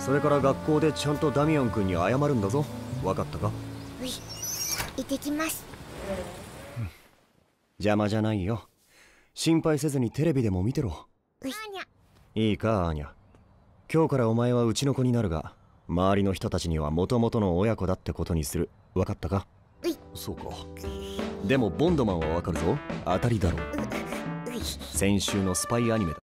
それから学校でちゃんとダミアン君に謝るんだぞ。分かったか？ うい、行ってきます。 邪魔じゃないよ。心配せずにテレビでも見てろ。 うい、 いいかアーニャ、今日からお前はうちの子になるが、周りの人たちには元々の親子だってことにする。分かったか？ うい。 そうか。でもボンドマンは分かるぞ。当たりだろ。先週のスパイアニメだ。